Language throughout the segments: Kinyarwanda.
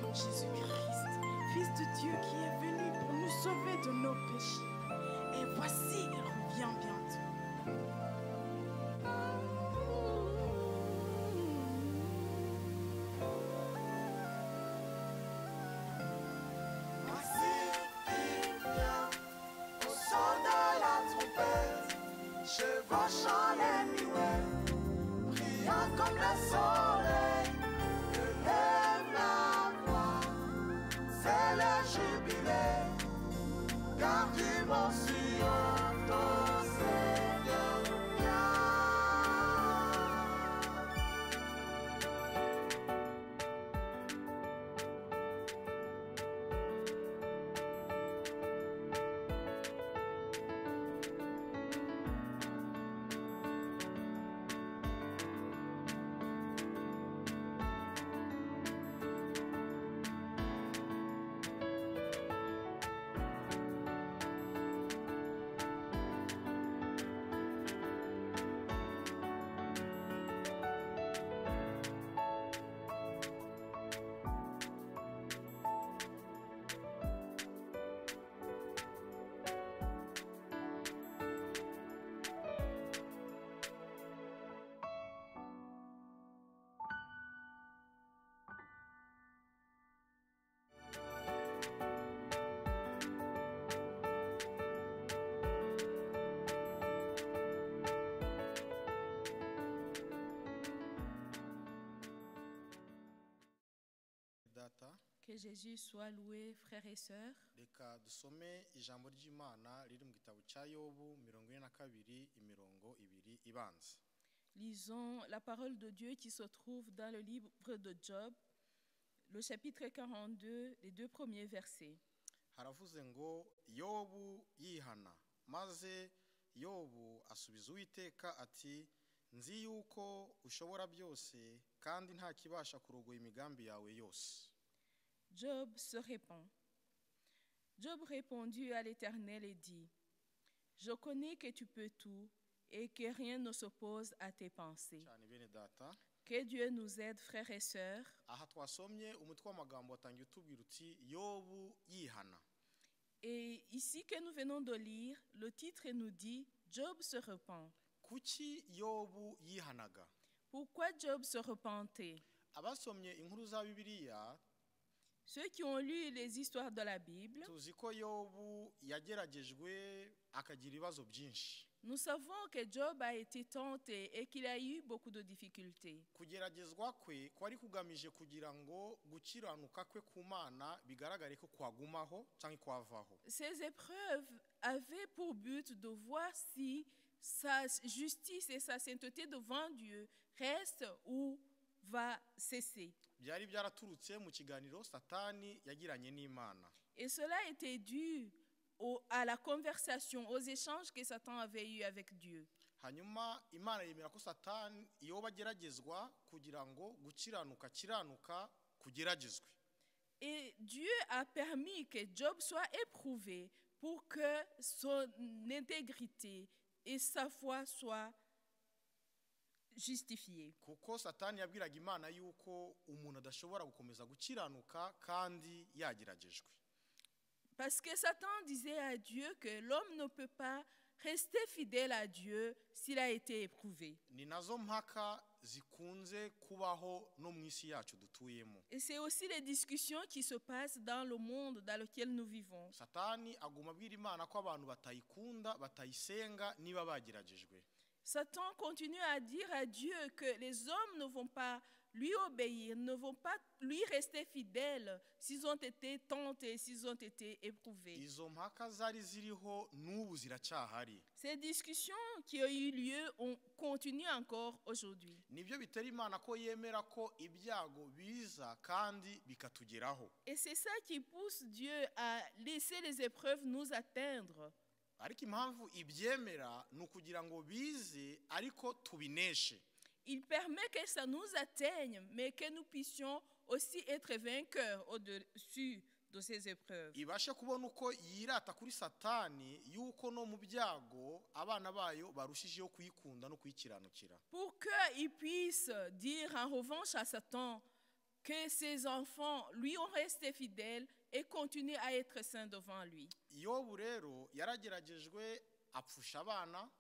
Jésus-Christ, Fils de Dieu qui est venu pour nous sauver de nos péchés. Et voici, il revient bientôt. Voici, il vient au son de la trompette, chevauchant les nuées, brillant comme le soleil, que lève la voix, c'est le jubilé, car du mont Sion, ton Seigneur vient. Data, Que Jésus soit loué, frères et sœurs. reka dusome ijambo ry'Imana riri mu gitabo cya Yobu 42 imirongo 2 ibanza. Lisons la parole de Dieu qui se trouve dans le livre de Job, le chapitre 42, les 2 premiers versets. Haravuze ngo Yobu yihana, maze Yobu asubiza Uwiteka ati, nzi yuko ushobora byose kandi nta kibasha kurogoya imigambi yawe yose. Job se répand. Job répondit à l'Éternel et dit, je connais que tu peux tout et que rien ne s'oppose à tes pensées. Cyane bene data, Que Dieu nous aide, frères et sœurs. aha twasomye umutwe w'amagambo watangiye utubwira uti Yobu yihana. Et ici que nous venons de lire, le titre nous dit, Job se repent. Kuki Yobu yihanaga? Pourquoi Job se repentait? Abasomye inkuru za Bibiliya Ceux qui ont lu les histoires de la Bible, tuzi ko Yobu yageragejwe akagira ibibazo byinshi. nous savons que Job a été tenté et qu'il a eu beaucoup de difficultés. Kugeragezwa kwe kwari kugamije kugira ngo gukiranuka kwe ku Mana bigaragare ko kwagumaho cyangwa kwavaho. Ces épreuves avaient pour but de voir si sa justice et sa sainteté devant Dieu restent ou va cesser. Byari byaraturutse mu kiganiro Satani yagiranye n'Imana. Et cela était dû à la conversation, aux échanges que Satan avait eu avec Dieu. Hanyuma Imana yemera ko Satani iyo bageragezwa kugira ngo gukiranuka kugeragezwe. Et Dieu a permis que Job soit éprouvé pour que son intégrité et sa foi soient justifiées. Kuko Satani yabwiraga Imana yuko umuntu adashobora gukomeza gukiranuka kandi yageragejwe. Parce que Satan disait à Dieu que l'homme ne peut pas rester fidèle à Dieu s'il a été éprouvé. Ni nazo mpaka zikunze kubaho no mu isi yacu dutuyemo. Et c'est aussi les discussions qui se passent dans le monde dans lequel nous vivons. Satani aguma abwira Imana ko abantu batayikunda batayisenga niba bageragejwe. Satan continue à dire à Dieu que les hommes ne vont pas lui obéir, ne vont pas lui rester fidèles s'ils ont été tentés, s'ils ont été éprouvés. Izo mpaka zari ziriho n'ubu ziracyahari. Ces discussions qui ont eu lieu continuent encore aujourd'hui. Nibyo bitera Imana ko yemera ko ibyago biza kandi bikatugeraho. Et c'est ça qui pousse Dieu à laisser les épreuves nous atteindre. Ariko impamvu ibyemera nukugira ngo bize ariko tubineshe. Il permet que ça nous atteigne, mais que nous puissions aussi être vainqueurs au-dessus de ces épreuves. Ibashe kubona uko yirata kuri Satani yuko no mu byago abana bayo barushijeho kuyikunda no kuyikiranukira. Pour qu'il puisse dire en revanche à Satan que ses enfants lui ont resté fidèles et continuent à être saints devant lui. yobu rero yarageragejwe apfusha abana.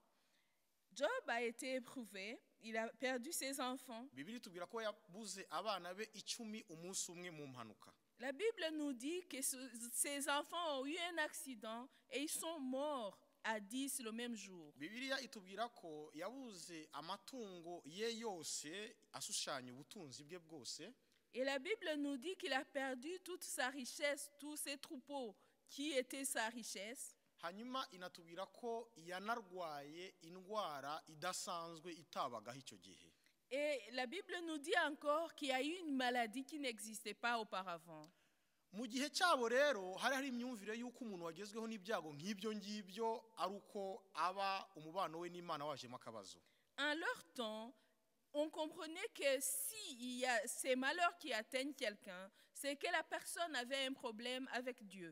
Job a été éprouvé, il a perdu ses enfants. Bibiri tubwira ko yabuze abana be 10 umunsi umwe mu mpanuka. La Bible nous dit que ses enfants ont eu un accident et ils sont morts à 10 le même jour. Bibiliya itubwira ko yabuze amatungo ye yose ashushanya ubutunzi bwe bwose. Et la Bible nous dit qu'il a perdu toute sa richesse, tous ses troupeaux qui étaient sa richesse. Hanyuma inatubwira ko yanarwaye indwara idasanzwe itabagaho icyo gihe. Et la Bible nous dit encore qu'il y a eu une maladie qui n'existait pas auparavant. Mu gihe cyabo rero hari imyumvire y'uko umuntu wagezweho n'ibyago nk'ibyo ngibyo ari uko aba umubano we n'Imana wajemo akabazo. En leur temps, on comprenait que s'il y a ces malheurs qui atteignent quelqu'un, c'est que la personne avait un problème avec Dieu.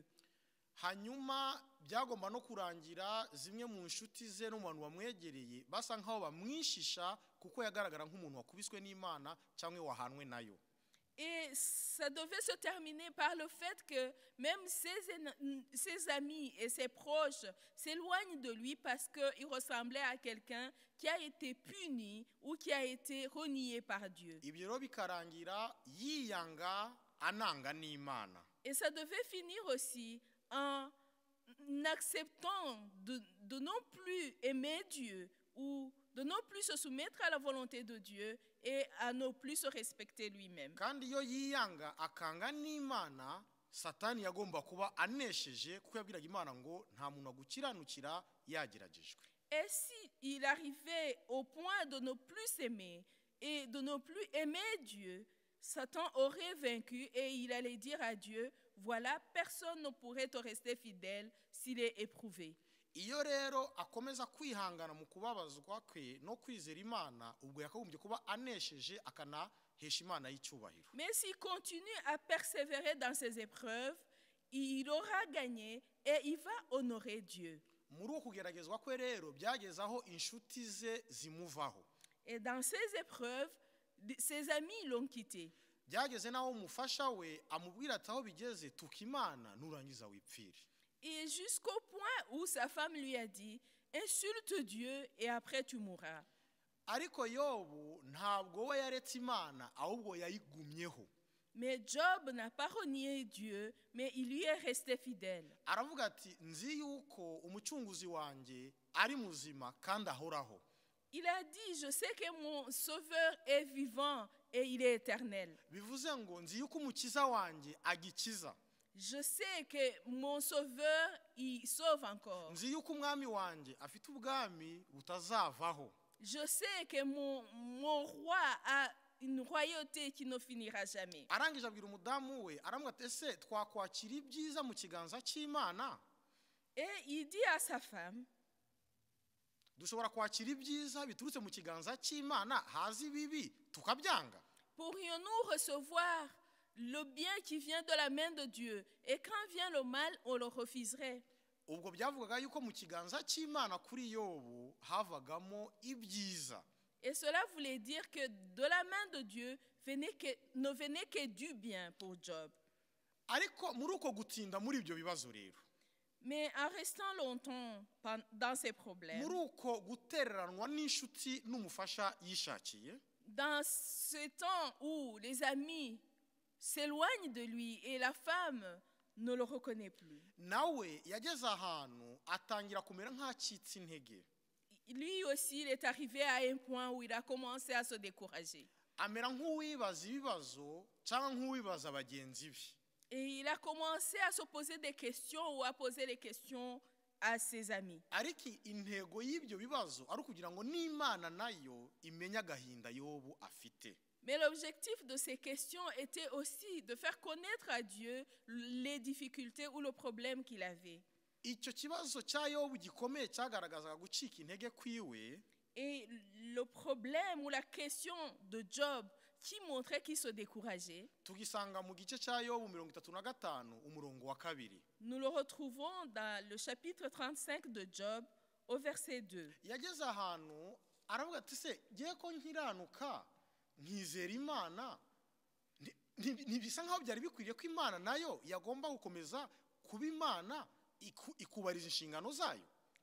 Hanyuma byagomba no kurangira zimwe mu nshuti ze no mu bantu bamwegereye basa nkaho bamwishisha kuko yagaragara nk'umuntu wakubiswe n'Imana cyangwa wahanwe nayo. Et ça devait se terminer par le fait que même ses amis et ses proches s'éloignent de lui parce qu'il ressemblait à quelqu'un qui a été puni ou qui a été renié par Dieu. Ibyo rero bikarangira yiyanga ananga n'Imana. Et ça devait finir aussi en acceptant de non plus aimer Dieu ou de non plus se soumettre à la volonté de Dieu et à ne plus se respecter lui-même. Kandi iyo yiyanga akanga n'Imana, Satani yagomba kuba anesheje kuko yabwiraga Imana ngo nta muntu agukiranukira yageragejwe. Et s'il arrivait au point de ne plus s'aimer et de ne plus aimer Dieu, Satan aurait vaincu et il allait dire à Dieu, voilà, personne ne pourrait te rester fidèle s'il est éprouvé. Iyo rero akomeza kwihangana mu kubabazwa kwe no kwizera Imana, ubwo yakagombye kuba anesheje akanahesha Imana y'icyubahiro. Mais s'il continue à persévérer dans ses épreuves, il aura gagné et il va honorer Dieu. Muri uko kugeragezwa kwe rero byageze aho inshuti ze zimuvaho. Et dans ces épreuves, ses amis l'ont quitté. Byageze naho umufasha we amubwira ati aho bigeze tuka Imana nurangiza wipfire. Et jusqu'au point où sa femme lui a dit, insulte Dieu et après tu mourras. Ariko Yobu ntabwo we yaretse Imana ahubwo yayigumyeho. Mais Job n'a pas renié Dieu, mais il lui est resté fidèle. Aravuga ati nzi yuko umucunguzi wanjye ari muzima kandi ahoraho. Il a dit, je sais que mon sauveur est vivant et il est éternel. Bivuze ngo nzi yuko umukiza wanjye agikiza. Je sais que mon sauveur, il sauve encore. Nzi yuko umwami wanjye afite ubwami butazavaho. Je sais que mon roi a une royauté qui ne finira jamais. Arangije abwira umudamu we aramubwira ati ese twakwakira ibyiza mu kiganza cy'Imana? Et il dit à sa femme, dushobora kwakira ibyiza biturutse mu kiganza cy'Imana hazi ibibi tukabyanga? pourrions-nous recevoir le bien qui vient de la main de Dieu et quand vient le mal, on le refuserait? Ubwo byavugaga yuko mu kiganza cy'Imana kuri Yobu havagamo ibyiza. Et cela voulait dire que de la main de Dieu ne venait que du bien pour Job. Ariko muri uko gutinda muri ibyo bibazo rero, Mais en restant longtemps dans ces problèmes, muri uko gutereranwa n'inshuti n'umufasha yishakiye, dans ce temps où les amis s'éloignent de lui et la femme ne le reconnaît plus, nawe yageze ahantu atangira kumera nk'acitse intege. lui aussi il est arrivé à un point où il a commencé à se décourager. Amera nk'uwibaza ibibazo cyangwa nk'uwibaza bagenzi be. Et il a commencé à se poser des questions ou à poser des questions à ses amis. Ariko intego y'ibyo bibazo ari ukugira ngo n'Imana nayo imenye agahinda Yobu afite. Mais l'objectif de ces questions était aussi de faire connaître à Dieu les difficultés ou le problème qu'il avait. Icyo kibazo cya Yobu gikomeye cyagaragazaga gucika intege kwiwe. Et le problème ou la question de Job qui montrait qu'il se décourageait, Tugisanga mu gice cya Yobu 35 umurongo wa 2. nous le retrouvons dans le chapitre 35 de Job au verset 2. Yageze ahantu aravuga ati se ngiye ko nkiranuka nkizera Imana ntibisa nk'aho byari bikwiriye ko imana nayo yagomba gukomeza kuba imana ikubariza inshingano zayo.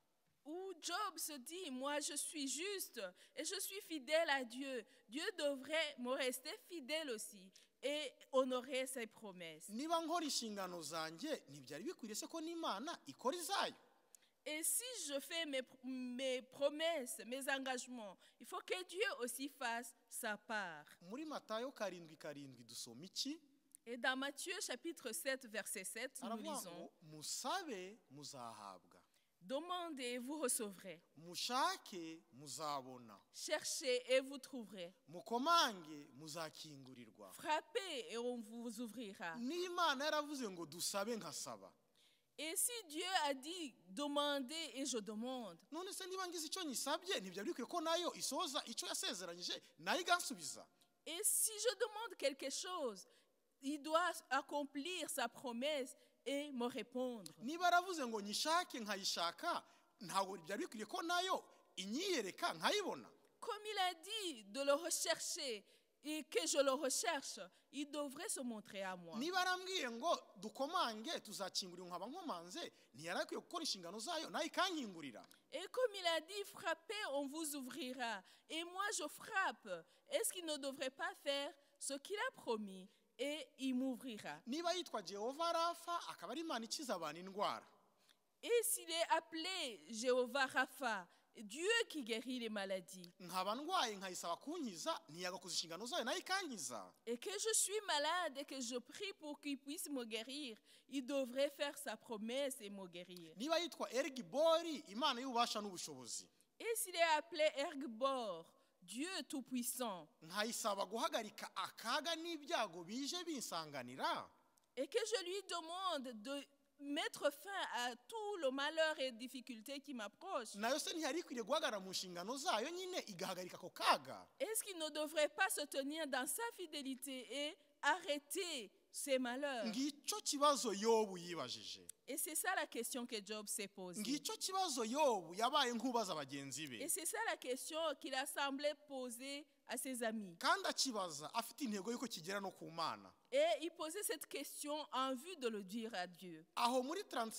Où Job se dit, moi je suis juste et je suis fidèle à Dieu. Dieu devrait me rester fidèle aussi et honorer ses promesses. Niba nkora inshingano zanjye ntibyari bikwiriye se ko n'imana ikora izayo. Et si je fais mes promesses, mes engagements, il faut que Dieu aussi fasse sa part. Muri Matayo 7:7 dusoma iki? Et dans Matthieu chapitre 7, verset 7, nous Aravuga lisons, ngo musabe muzahabwa, demandez et vous recevrez. mushake muzabona, Cherchez et vous trouverez. mukomange muzakingurirwa. Frappez et on vous ouvrira. N'Imana yaravuze ngo dusabe nkasaba. Et si Dieu a dit, demandez et je demande, None se niba ngize icyo nyisabye ntibyari bikwiye ko nayo isoza icyo yasezeranyije nayo igansubiza. et si je demande quelque chose, il doit accomplir sa promesse et me répondre. Niba yaravuze ngo nyishake nkayishaka ntabwo byari bikwiriye ko nayo inyiyereka nkayibona. Comme il a dit de le rechercher et que je le recherche, il devrait se montrer à moi. Niba arambwiye ngo dukomange tuzakingurira nkaba nkomanze ntiyari akwiye gukora inshingano zayo nayo ikankingurira. Et comme il a dit, frappez, on vous ouvrira. Et moi, je frappe. Est-ce qu'il ne devrait pas faire ce qu'il a promis et il m'ouvrira? Niba yitwa Jehova Rafa akaba ari Imana ikiza abantu indwara, Et s'il est appelé Jéhovah Rapha, Dieu qui guérit les maladies, nkaba ndwaye nkayisaba kunkiza ntiyagakoze inshingano zayo nayo ikankiza. et que je suis malade et que je prie pour qu'il puisse me guérir, il devrait faire sa promesse et me guérir. Niba yitwa Erigibori Imana y'ububasha n'ubushobozi, Et s'il est appelé Ergbor, Dieu tout-puissant, nkayisaba guhagarika akaga n'ibyago bije binsanganira, et que je lui demande de mettre fin à tout le malheur et difficultés qui m'approchent, nayo se ntiyari ikwiriye guhagarara mu nshingano zayo nyine igahagarika ako kaga. est-ce qu'il ne devrait pas se tenir dans sa fidélité et arrêter ces malheurs? Ngicyo kibazo Yobu yibajije, Et c'est ça la question que Job s'est posée. ngicyo kibazo Yobu yabaye nk'ubaza bagenzi be, Et c'est ça la question qu'il a semblé poser à ses amis. kandi akibaza afite intego y'uko kigera no ku Mana. Et il posait cette question en vue de le dire à Dieu. Aho muri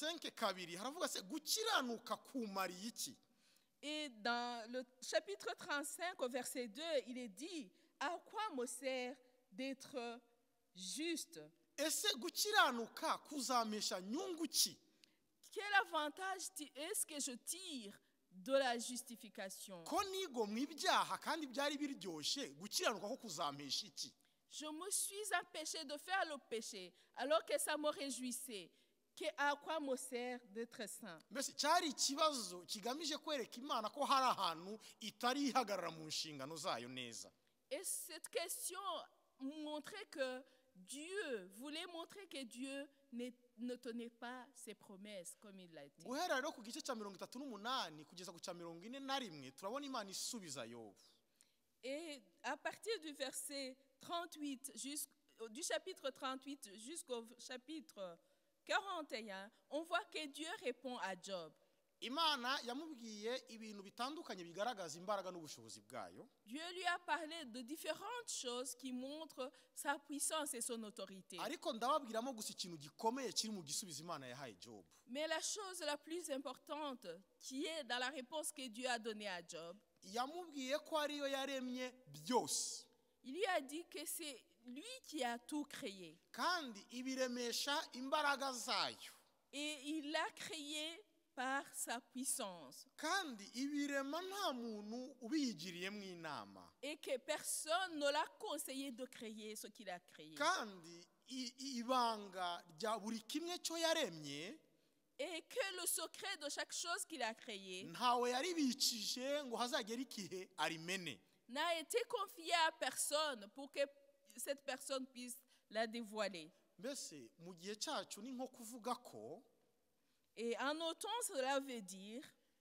35:2 haravuga se gukiranuka kumariye iki? Et dans le chapitre 35 au verset 2, il est dit, à quoi me sert d'être juste? Ese gukiranuka kuzamesha nyungu ki? Quel avantage est-ce que je tire de la justification? Ko nigomwe ibyaha kandi byari biryoshye, gukiranuka ko kuzampesha iki? Je me suis empêché de faire le péché alors que ça me réjouissait. À quoi me sert d'être saint? Mbese cyari ikibazo kigamije kwereka Imana ko hari ahantu itari ihagarara mu nshingano zayo neza. Et cette question montrait que Dieu voulait montrer que Dieu ne tenait pas ses promesses comme il l'a dit. Guhera rero ku gice cya 38 kugeza ku cya 41 turabona Imana isubiza Yobu. Et à partir du verset 38, du chapitre 38 jusqu'au chapitre 41, on voit que Dieu répond à Job. Imana yamubwiye ibintu bitandukanye bigaragaza imbaraga n'ubushobozi bwayo. Dieu lui a parlé de différentes choses qui montrent sa puissance et son autorité. Ariko ndababwiramo gusa ikintu gikomeye kiri mu gisubizo Imana yahaye Job. Mais la chose la plus importante qui est dans la réponse que Dieu a donnée à Job, Yamubwiye ko ariyo yaremye byose, il lui a dit que c'est lui qui a tout créé. kandi ibiremesha imbaraga zayo, Et il l'a créé par sa puissance. kandi ibirema nta muntu ubiyigiriyemo inama, Et que personne ne l'a conseillé de créer ce qu'il a créé. kandi ibanga rya buri kimwe cyo yaremye Et que le secret de chaque chose qu'il a créé ntawe yaribikije ngo hazagere igihe arimene. n'a été confié à personne pour que cette personne puisse la dévoiler. Mbese mu gihe cyacu ni nko kuvuga ko Et en notre temps, cela veut dire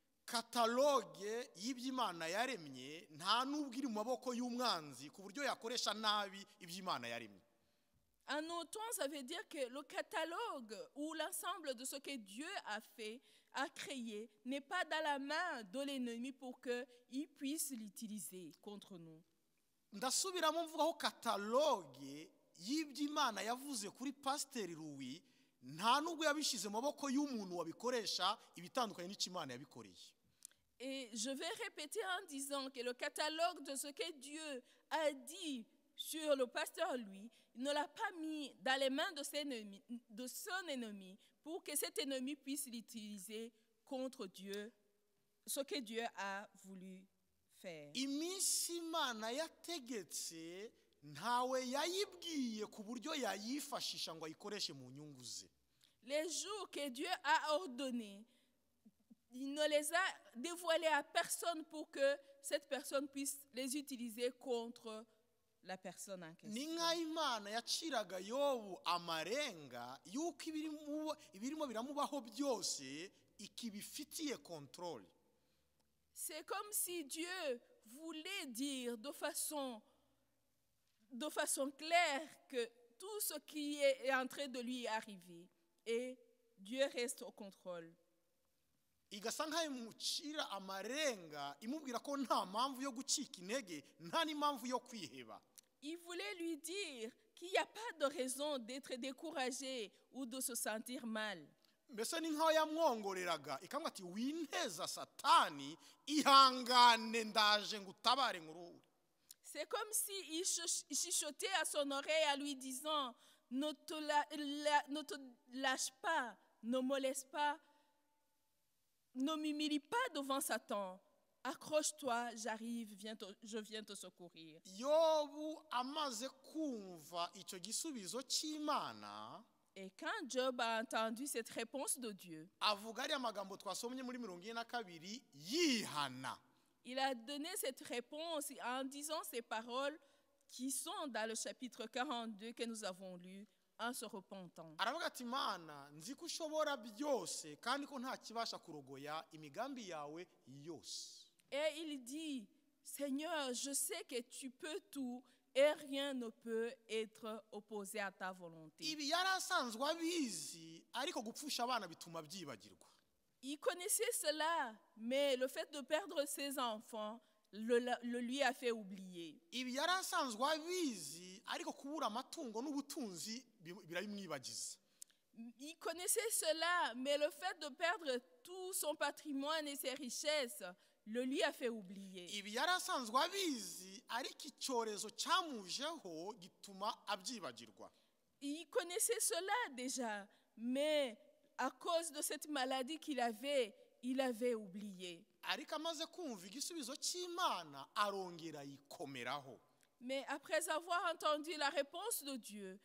kataloge y'iby'Imana yaremye nta n'ubwo iri mu maboko y'umwanzi ku buryo yakoresha nabi iby'Imana yaremye. En notre temps, ça veut dire que le catalogue ou l'ensemble de ce que Dieu a fait, a créé, n'est pas dans la main de l'ennemi pour qu'il puisse l'utiliser contre nous. Ndasubiramo mvuga ko kataloge y'iby'Imana yavuze kuri Pasiteri Louis nta nubwo yabishyize mu maboko y'umuntu wabikoresha ibitandukanye n'icyo Imana yabikoreye. Et je vais répéter en disant que le catalogue de ce que Dieu a dit sur le pasteur Louis, il ne l'a pas mis dans les mains de son ennemi pour que cet ennemi puisse l'utiliser contre Dieu, ce que Dieu a voulu faire. Iminsi Imana yategetse ntawe yayibwiye ku buryo yayifashisha ngo ayikoreshe mu nyungu ze. Les jours que Dieu a ordonnés, il ne les a dévoilés à personne pour que cette personne puisse les utiliser contre la personne en question. Ni nka Imana yaciraga Yobu amarenga yuko ibirimo biramubaho byose ikibifitiye contrôle. C'est comme si Dieu voulait dire de façon claire que tout ce qui est en train de lui arriver, et Dieu reste au contrôle. Igasa nkaho imucira amarenga imubwira ko nta mpamvu yo gucika intege nta n'impamvu yo kwiheba. Il voulait lui dire qu'il n'y a pas de raison d'être découragé ou de se sentir mal. Mbese ni nkaho yamwongoreraga ikamubwira ati winteza Satani ihangane ndaje ngutabare nguruhure. C'est comme si il chuchotait à son oreille en lui disant ne te lâche pas, ne me laisse pas, ne m'humilie pas devant Satan. Accroche-toi, j'arrive, je viens te secourir. Yobu amaze kumva icyo gisubizo cy'Imana, et quand Job a entendu cette réponse de Dieu, avuga ari amagambo twasomye muri 42 yihana. Il a donné cette réponse en disant ces paroles qui sont dans le chapitre 42 que nous avons lu en se repentant. Aravuga ati Mana nzi ko ushobora byose kandi ko nta kibasha kurogoya imigambi yawe yose. Et il dit, Seigneur, je sais que tu peux tout et rien ne peut être opposé à ta volonté. Ibi yarasanzwe abizi ariko gupfusha abana bituma byibagirwa. Il connaissait cela, mais le fait de perdre ses enfants le lui a fait oublier. Ibi yarasanzwe abizi ariko kubura amatungo n'ubutunzi birabimwibagiza. Il connaissait cela, mais le fait de perdre tout son patrimoine et ses richesses le lui a fait oublier. Ibi yarasanzwe abizi ariko icyorezo cyamujeho gituma abyibagirwa. Il connaissait cela déjà, mais à cause de cette maladie qu'il avait, il avait oublié. Ariko amaze kumva igisubizo cy'Imana arongera yikomeraho. Mais après avoir entendu la réponse de Dieu,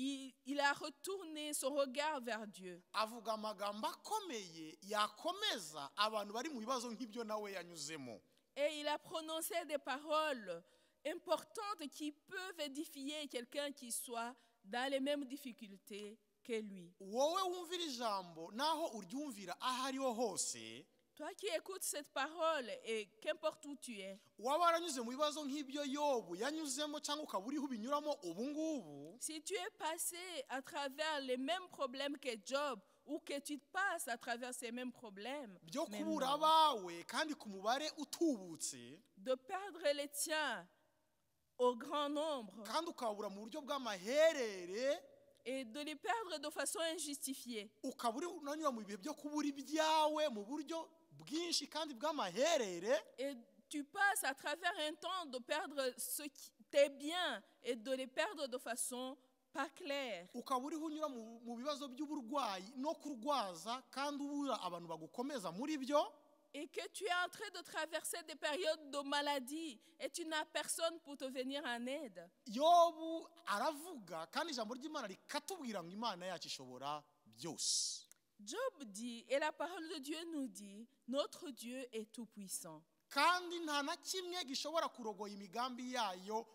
il a retourné son regard vers Dieu. Avuga amagambo akomeye yakomeza abantu bari mu bibazo nk'ibyo nawe yanyuzemo. Et il a prononcé des paroles importantes qui peuvent édifier quelqu'un qui soit dans les mêmes difficultés que lui. Wowe wumvira ijambo naho uryumvira ahariho hose. Toi qui écoutes cette parole et qu'importe où tu es. Waba waranyuze mu bibazo nk'ibyo Yobu yanyuzemo cyangwa ukaba uriho ubinyuramo ubu ngubu. Si tu es passé à travers les mêmes problèmes que Job ou que tu passes à travers ces mêmes problèmes, byo kubura abawe kandi ku mubare utubutse, de perdre les tiens au grand nombre, kandi ukabura mu buryo bw'amaherere, et de les perdre de façon injustifiée, ukaba uri unanyura mu bihe byo kubura ibyawe mu buryo bwinshi kandi bw'amaherere, et tu passes à travers un temps de perdre ce qui t'est bien et de les perdre de façon pas claire. Ukaba uriho unyura mu bibazo by'uburwayi no kurwaza kandi ubura abantu bagukomeza muri byo, et que tu es en train de traverser des périodes de maladie et tu n'as personne pour te venir en aide. Yobu aravuga kandi ijambo ry'Imana rikatubwira ngo Imana yacu ishobora byose. Job dit, et la parole de Dieu nous dit, notre Dieu est tout puissant. Kandi nta na kimwe gishobora kurogoya imigambi yayo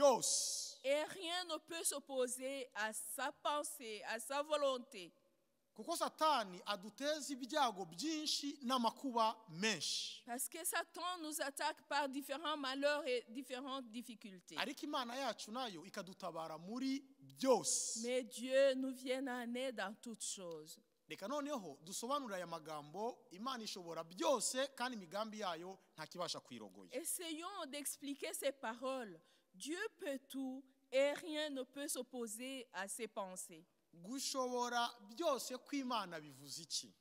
yose. Et rien ne peut s'opposer à sa pensée, à sa volonté. Kuko Satani aduteza ibyago byinshi n'amakuba menshi. Parce que Satan nous attaque par différents malheurs et différentes difficultés. Ariko Imana yacu nayo ikadutabara muri byose. Mais Dieu nous vient en aide dans toutes choses. Reka noneho dusobanurira aya magambo, Imana ishobora byose kandi imigambi yayo nta kibasha kwirogoya. Essayons d'expliquer ces paroles. Dieu peut tout et rien ne peut s'opposer à ses pensées. gushobora byose kw'Imana bivuze iki?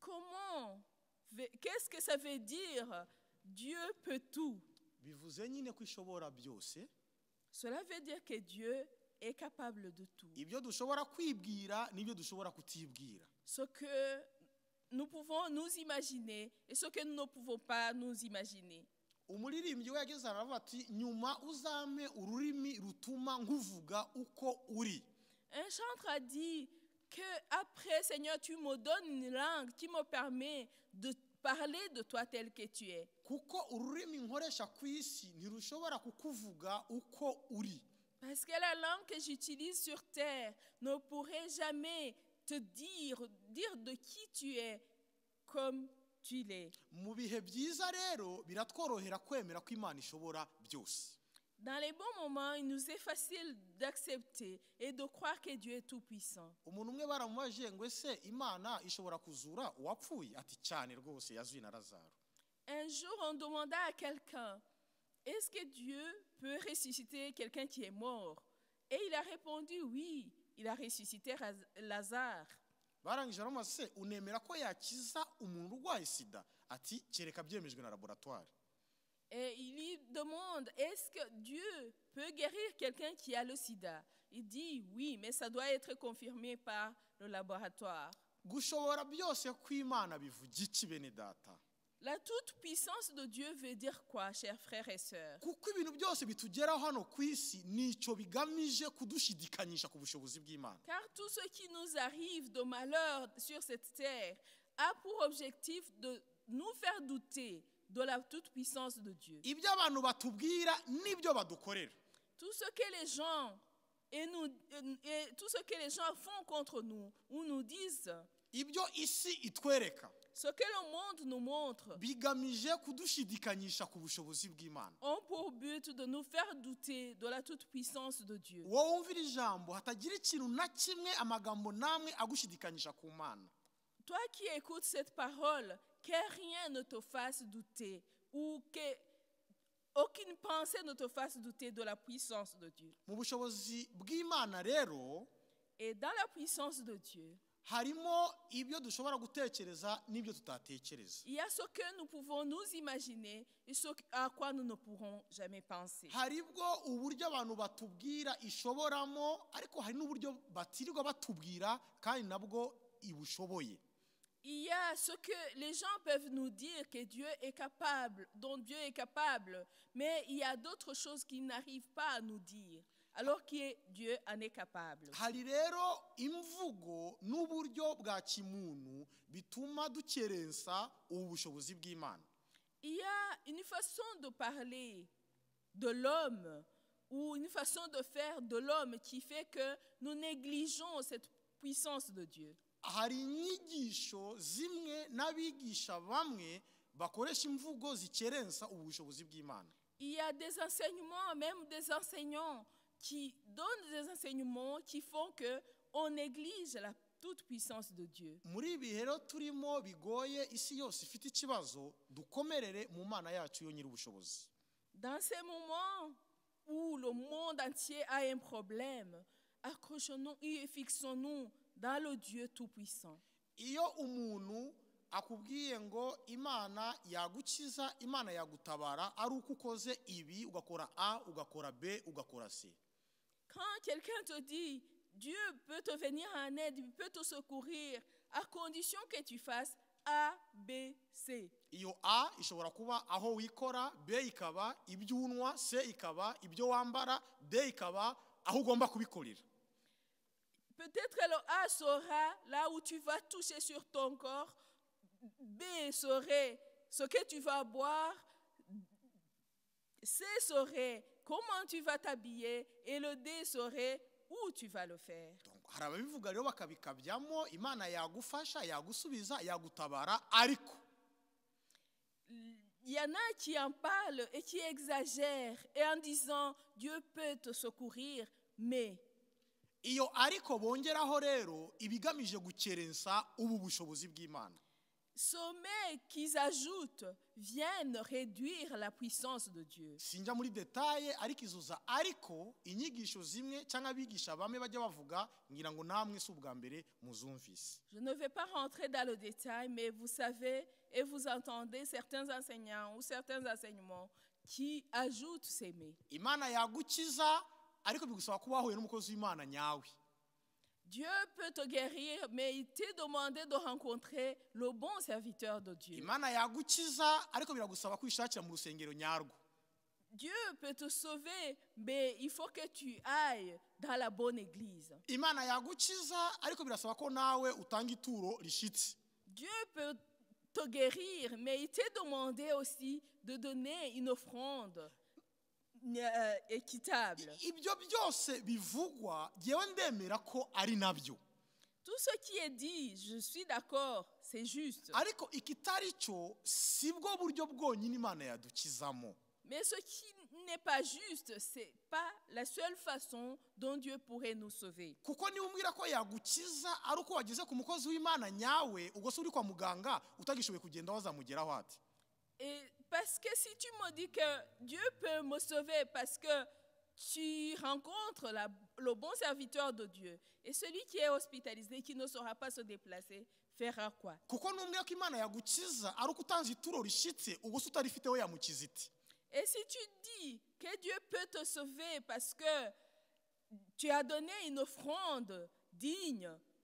Qu'est-ce que ça veut dire? Dieu peut tout. Bivuze nyine ko ishobora byose. Cela veut dire que Dieu est capable de tout. Ibyo dushobora kwibwira n'ibyo dushobora kutibwira. Ce que nous pouvons nous imaginer et ce que nous ne pouvons pas nous imaginer. Umuririmbyi we yageze aravuga ati nyuma uzame ururimi rutuma nkuvuga uko uri. Un chantre a dit que après, Seigneur, tu me donnes une langue qui me permet de parler de toi tel que tu es. Kuko ururimi nkoresha ku isi ntirushobora kukuvuga uko uri. Parce que la langue que j'utilise sur terre ne pourrait jamais te dire de qui tu es comme tu l'es. Mu bihe byiza rero biratworohera kwemera ko Imana ishobora byose. Dans les bons moments, il nous est facile d'accepter et de croire que Dieu est tout-puissant. Umuntu umwe baramubajije ngo ese Imana ishobora kuzura uwapfuye? Ati cyane rwose, yazuye na Lazaro. Un jour, on demanda à quelqu'un, est-ce que Dieu peut ressusciter quelqu'un qui est mort? Et il a répondu, oui, il a ressuscité Lazare. Barangije baramubaza se unemera ko yakiza umuntu urwaye sida? Ati kereka byemejwe na laboratoire. Et il lui demande, est-ce que Dieu peut guérir quelqu'un qui a le sida? Il dit, oui, mais ça doit être confirmé par le laboratoire. Gushobora byose kw'Imana bivuga iki bene data? La toute-puissance de Dieu veut dire quoi, chers frères et sœurs? Kuko ibintu byose bitugeraho hano ku isi nico bigamije kudushidikanyisha ku bushobozi bw'Imana. Car tout ce qui nous arrive de malheur sur cette terre a pour objectif de nous faire douter de la toute-puissance de Dieu. Ibyo abantu batubwira nibyo badukorera. Tout ce que les gens tout ce que les gens font contre nous ou nous disent, Ibyo isi itwereka ce que le monde nous montre, bigamije kudushidikanyisha ku bushobozi bw'Imana. ont pour but de nous faire douter de la toute-puissance de Dieu. Wowe wumvira ijambo hatagira ikintu na kimwe amagambo namwe agushidikanyisha ku Mana. Toi qui écoutes cette parole, que rien ne te fasse douter ou que aucune pensée ne te fasse douter de la puissance de Dieu. Mu bushobozi bw'Imana rero Et dans la puissance de Dieu, harimo ibyo dushobora gutekereza n'ibyo tutatekereza. il y a ce que nous pouvons nous imaginer et ce à quoi nous ne pourrons jamais penser. Haribwo uburyo abantu batubwira ishoboramo, ariko hari n'uburyo batirirwa batubwira kandi nabwo ibushoboye. Il y a ce que les gens peuvent nous dire que Dieu est capable, dont Dieu est capable, mais il y a d'autres choses qu'ils n'arrivent pas à nous dire, alors que Dieu en est capable. Hari rero imvugo n'uburyo bwa kimuntu bituma dukerensa ubushobozi bw'Imana. Il y a une façon de parler de l'homme ou une façon de faire de l'homme qui fait que nous négligeons cette puissance de Dieu. Hari inyigisho zimwe n'abigisha bamwe bakoresha imvugo zikerensa ubushobozi bw'Imana. Il y a des enseignements, même des enseignants qui donnent des enseignements qui font qu'on néglige la toute puissance de Dieu. Muri ibi rero turimo bigoye isi yose ifite ikibazo, dukomerere mu Mana yacu yo nyir'ubushobozi. Dans ces moments où le monde entier a un problème, accrochons-nous et fixons-nous dans le Dieu tout-puissant. Iyo umuntu akubwiye ngo Imana yagukiza, Imana yagutabara, ari uko ukoze ibi, ugakora A, ugakora B, ugakora C. Quand quelqu'un te dit, Dieu peut te venir en aide, il peut te secourir, à condition que tu fasses A, B, C. Iyo A ishobora kuba aho wikora, B ikaba ibyo unwa, C ikaba ibyo wambara, D ikaba aho ugomba kubikorera. Peut-être le A sera là où tu vas toucher sur ton corps, B serait ce que tu vas boire, C serait comment tu vas t'habiller et le D serait où tu vas le faire. Donc hari ababivuga rero bakabikabyamo, Imana yagufasha, yagusubiza, yagutabara, ariko il y en a qui en parlent et qui exagèrent et en disant Dieu peut te secourir, mais iyo ariko bongeraho rero ibigamije gukerensa ubu bushobozi bw'Imana. sommets qu'ils ajoutent viennent réduire la puissance de Dieu. sinjya muri detaye ariko izuza ariko inyigisho zimwe cyangwa abigisha bamwe bajya bavuga ngira ngo namwe si ubwa mbere muzumvise. Je ne vais pas rentrer dans le détail, mais vous savez et vous entendez certains enseignants ou certains enseignements qui ajoutent ces mais. Imana yagukiza ariko bigusaba kuba wahuye n'umukozi w'Imana nyawe. Dieu peut te guérir, mais il t'est demandé de rencontrer le bon serviteur de Dieu. Imana yagukiza ariko biragusaba kwishakira mu rusengero nyarwo. Dieu peut te sauver, mais il faut que tu ailles dans la bonne église. Imana yagukiza ariko birasaba ko nawe utanga ituro rishitse. Dieu peut te guérir, mais il t'est demandé aussi de donner une offrande équitable. Ibyo byose bivugwa jewe ndemera ko ari nabyo. Tout ce qui est dit, je suis d'accord, c'est juste. Ariko ikitari cyo sibwo buryo bwonyine Imana yadukizamo. Mais ce qui n'est pas juste, c'est pas la seule façon dont Dieu pourrait nous sauver. Kuko niba umbwira ko yagukiza ari uko wageze ku mukozi w'Imana nyawe ubwo se uri kwa muganga utagishoboye kugenda wazamugeraho ati. Et parce que si tu me dis que Dieu peut me sauver parce que tu rencontres le bon serviteur de Dieu et celui qui est hospitalisé, qui ne saura pas se déplacer, fera quoi? Kuko numbwira ko Imana yagukiza ari uko utanze ituro rishitse ubwo se utarifite we yamukiza iti. Et si tu dis que Dieu peut te sauver parce que tu as donné une offrande digne,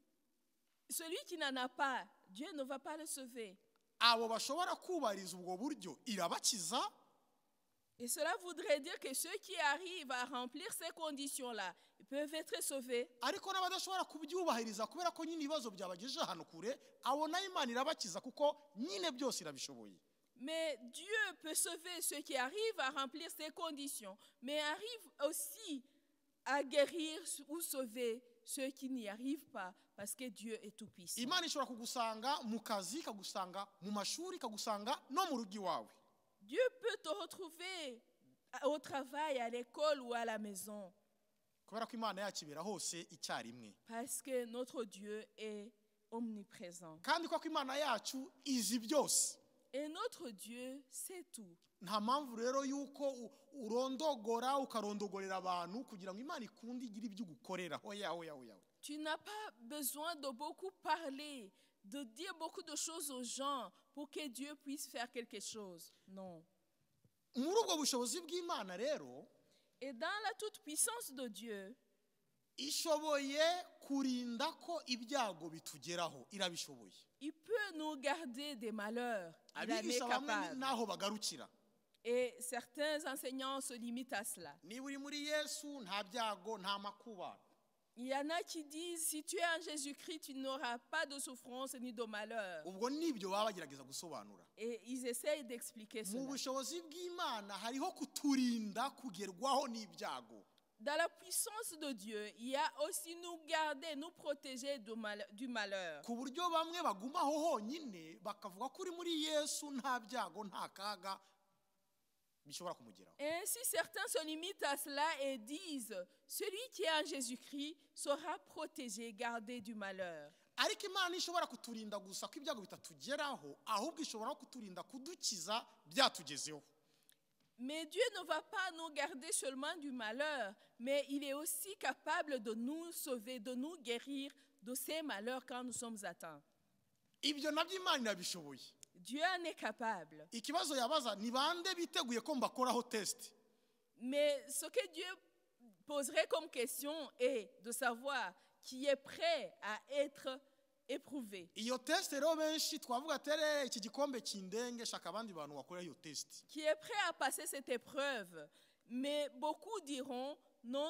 celui qui n'en a pas, Dieu ne va pas le sauver. Abo bashobora kubariza ubwo buryo irabakiza. Et cela voudrait dire que ceux qui arrivent à remplir ces conditions-là, ils peuvent être sauvés. Ariko n'abadashobora kubyubahiriza kubera ko nyine ibibazo byabageje hano kure abona Imana irabakiza kuko nyine byose irabishoboye. Mais Dieu peut sauver ceux qui arrivent à remplir ces conditions, mais arrive aussi à guérir ou sauver ceux qui n'y arrivent pas, parce que Dieu est tout-puissant. Imana ishobora kugusanga mu kazi, kagusanga mu mashuri, kagusanga no mu rugo iwawe. Dieu peut te retrouver au travail, à l'école ou à la maison, Kubera ko Imana yakibera hose icyarimwe. parce que notre Dieu est omniprésent. Kandi ko Imana yacu izi byose. Et notre Dieu sait tout. Nta mpamvu rero yuko urondogora ukarondogorera abantu kugira ngo Imana ikunde igire ibyo ugukorera. Oya. Tu n'as pas besoin de beaucoup parler, de dire beaucoup de choses aux gens pour que Dieu puisse faire quelque chose. Non. Muri ubwo bushobozi bw'Imana rero Et dans la toute-puissance de Dieu, ishoboye kurinda ko ibyago bitugeraho irabishoboye. il peut nous garder des malheurs. Il en est Abigisha bamwe capable. naho bagarukira. Et certains enseignants se limitent à cela. Niba uri muri Yesu nta byago nta makuba. Il y en a qui disent, si tu es en Jésus-Christ, tu n'auras pas de souffrance ni de malheur. Ubwo nibyo baba bagerageza gusobanura. Et ils essayent d'expliquer Mu cela. bushobozi bw'Imana hariho kuturinda kugerwaho n'ibyago. Dans la puissance de Dieu, il y a aussi nous garder, nous protéger du malheur. Ku buryo bamwe bagumaho honyine bakavuga ko uri muri Yesu nta byago nta kaga bishobora kumugeraho. Et ainsi, certains se limitent à cela et disent, celui qui est en Jésus-Christ sera protégé, gardé du malheur. Ariko Imana ishobora kuturinda gusa ko ibyago bitatugeraho ahubwo ishobora kuturinda kudukiza byatugezeho. Mais Dieu ne va pas nous garder seulement du malheur, mais il est aussi capable de nous sauver, de nous guérir de ces malheurs quand nous sommes atteints. Ibyo nabyo Imana irabishoboye. Dieu en est capable. Ikibazo yabaza ni bande biteguye ko mbakoraho test. Mais ce que Dieu poserait comme question est de savoir qui est prêt à être éprouvé. Iyo test rero benshi twavuga tere iki gikombe kindenge shaka abandi bantu bakora iyo test. Qui est prêt à passer cette épreuve. Mais beaucoup diront, non,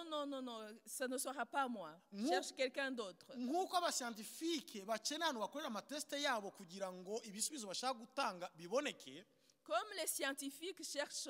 ça ne sera pas moi. Cherche quelqu'un d'autre. Nkuko abascientifique bakeneye abantu bakorera amateste yabo kugira ngo ibisubizo bashaka gutanga biboneke. Comme les scientifiques cherchent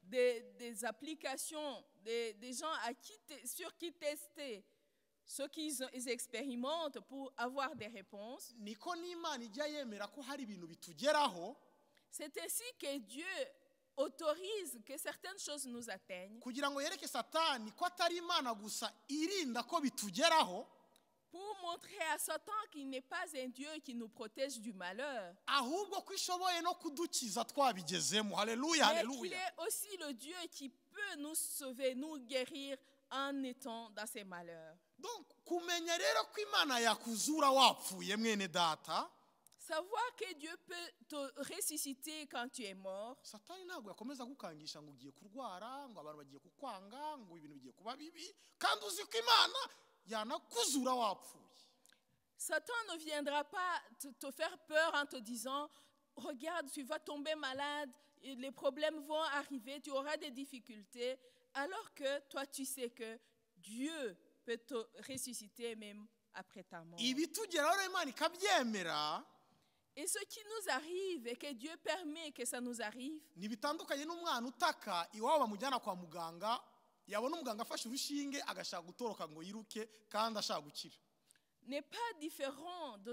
des applications, des gens sur qui tester ce qu'ils expérimentent pour avoir des réponses, Niko n'Imana ijya yemera ko hari ibintu bitugeraho c'est ainsi que Dieu autorise que certaines choses nous atteignent kugira ngo yereke Satani ko atari Imana gusa irinda ko bitugeraho pour montrer à Satan qu'il n'est pas un Dieu qui nous protège du malheur, ahubwo ko ishoboye no kudukiza twabigezemo. Haleluya, mais qu'il haleluya. est aussi le Dieu qui peut nous sauver, nous guérir en étant dans ces malheurs. Donc kumenya rero ko Imana yakuzura wapfuye mwene data, Savoir que Dieu peut te ressusciter quand tu es mort, Satani ntabwo yakomeza gukangisha ngo ugiye kurwara, ngo abantu bagiye kukwanga, ngo ibintu bigiye kuba bibi, kandi uzi ko Imana yanakuzura wapfuye. Satan ne viendra pas te faire peur en te disant « Regarde, tu vas tomber malade, et les problèmes vont arriver, tu auras des difficultés. » Alors que toi, tu sais que Dieu peut te ressusciter même après ta mort. Ibitugeraho rero Imana ikabyemera, Et ce qui nous arrive et que Dieu permet que ça nous arrive, ntibitandukanye n'umwana utaka iwabo bamujyana kwa muganga, yabona umuganga afashe urushinge agashaka gutoroka ngo yiruke kandi ashaka gukira. n'est pas différent de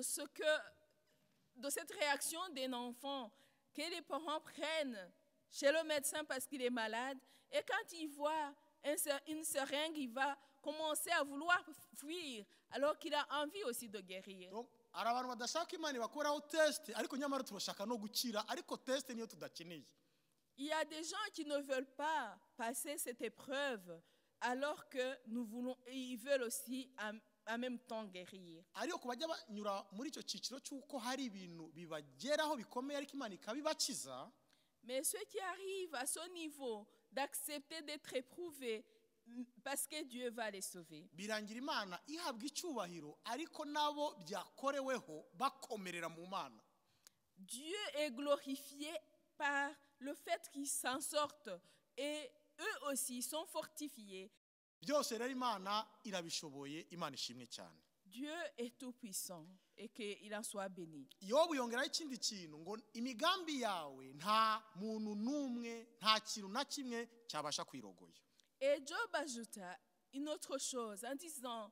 cette réaction d'un enfant que les parents prennent chez le médecin parce qu'il est malade. Et quand il voit une seringue, il va commencer à vouloir fuir alors qu'il a envie aussi de guérir. Donc hari abantu badashaka Imana bakoraho test, ariko nyamara turashaka no gukira, ariko test niyo tudakeneye. Il y a des gens qui ne veulent pas passer cette épreuve alors que ils veulent aussi en même temps guérir. Ariko kubajya banyura muri icyo cyiciro cy'uko hari ibintu bibageraho bikomeye ariko Imana ikabibakiza. Mais ceux qui arrivent à ce niveau d'accepter d'être éprouvés parce que Dieu va les sauver. Birangira Imana ihabwa icyubahiro, ariko nabo byakoreweho bakomerera mu Mana. Dieu est glorifié par le fait qu'ils s'en sortent et eux aussi sont fortifiés. Byose rero Imana irabishoboye, Imana ishimwe cyane. Dieu est tout puissant et qu'il en soit béni. Yobu yongeraho ikindi kintu ngo imigambi yawe nta muntu n'umwe, nta kintu na kimwe cyabasha kwirogoya. Et Job ajouta une autre chose en disant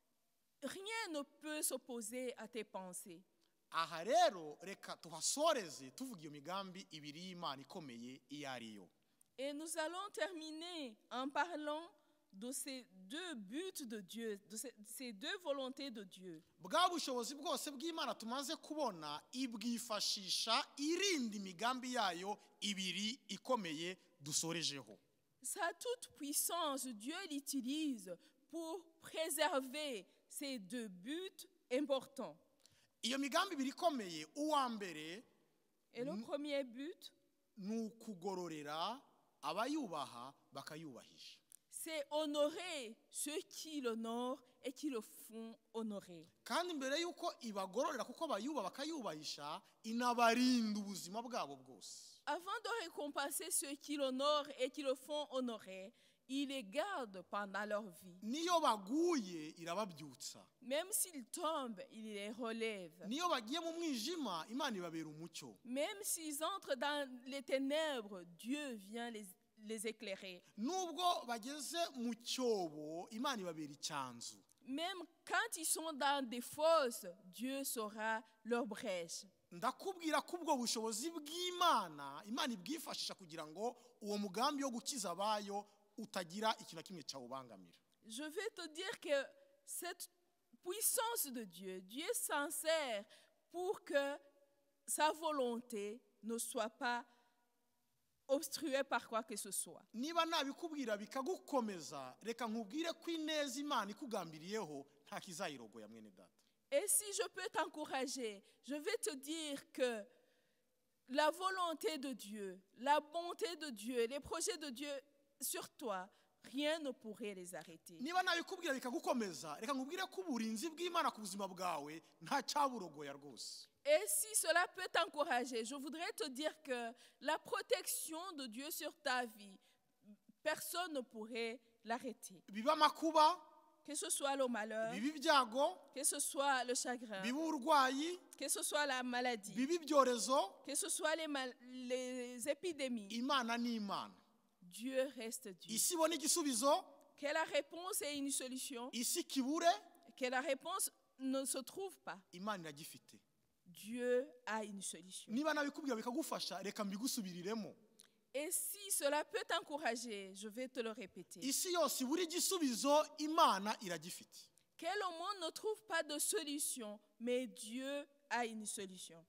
rien ne peut s'opposer à tes pensées. Aha rero reka tuhasoreze tuvuga iyo migambi ibiri y'Imana ikomeye iyo ariyo. Et nous allons terminer en parlant de ces deux buts de Dieu, de ces deux volontés de Dieu. Bwa bushobozi bwose bw'Imana tumaze kubona ibwifashisha irinda imigambi yayo ibiri ikomeye dusorejeho. Sa toute puissance, Dieu l'utilise pour préserver ces deux buts importants. Iyo migambi ibiri ikomeye, uwa mbere Et le premier but, ni ukugororera abayubaha bakayubahisha. c'est honorer ceux qui l'honorent et qui le font honorer. Kandi mbere yuko ibagororera kuko bayubaha bakayubahisha, inabarinda ubuzima bwabo bwose. Avant de récompenser ceux qui l'honorent et qui le font honorer, il les garde pendant leur vie. Niyo baguye irababyutsa. Même s'ils tombent, il les relève. Niyo bagiye mu mwijima, Imana ibabera umucyo. Même s'ils entrent dans les ténèbres, Dieu vient les éclairer. Nubwo bageze mu cyobo, Imana ibabera icyanzu. Même quand ils sont dans des fosses, Dieu saura leur brèche. Ndakubwira ko ubwo bushobozi bw'Imana, Imana ibwifashisha kugira ngo uwo mugambi wo gukiza abayo utagira ikintu na kimwe cyawubangamira. Je vais te dire que cette puissance de Dieu, Dieu s'en sert pour que sa volonté ne soit pas obstruée par quoi que ce soit. Niba nabikubwira bikagukomeza, reka nkubwire ko ineza Imana ikugambiriyeho nta kizayirogoya mwene data. Et si je peux t'encourager, je vais te dire que la volonté de Dieu, la bonté de Dieu, les projets de Dieu sur toi, rien ne pourrait les arrêter. Niba nabikubwira bikagukomeza, reka nkubwire ko uburinzi bw'Imana ku buzima bwawe nta cyaburogoya rwose. Et si cela peut t'encourager, je voudrais te dire que la protection de Dieu sur ta vie, personne ne pourrait l'arrêter. Biba makuba, Que ce soit le malheur, bibi ibyago, que ce soit le chagrin, bibi uburwayi, que ce soit la maladie, bibi ibyorezo, que ce soit les épidémies, Imana ni Imana. Dieu reste Dieu. Isi ibona igisubizo, Que la réponse est une solution, isi kibure, que la réponse ne se trouve pas, Imana iragifite. Dieu a une solution. Niba nabikubwira bikagufasha, reka mbigusubiriremo. Et si cela peut t'encourager, je vais te le répéter. Isi yose ibura igisubizo, Imana iragifite. que le monde ne trouve pas de solution, mais Dieu a une solution.